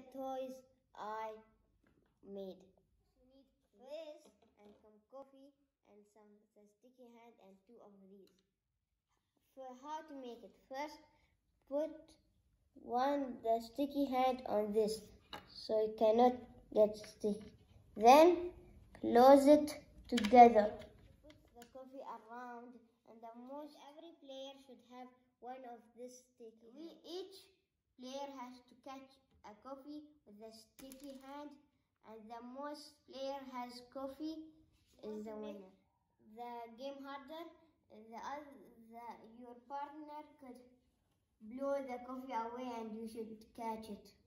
the toys I made. You need this and some coffee and the sticky hand and 2 of these. For how to make it, first put the sticky hand on this so it cannot get sticky. Then close it together. Put the coffee around, and every player should have one of this sticky. Each player has to catch a coffee with the sticky hand, and the most player has coffee is the winner. The game harder, your partner could blow the coffee away and you should catch it.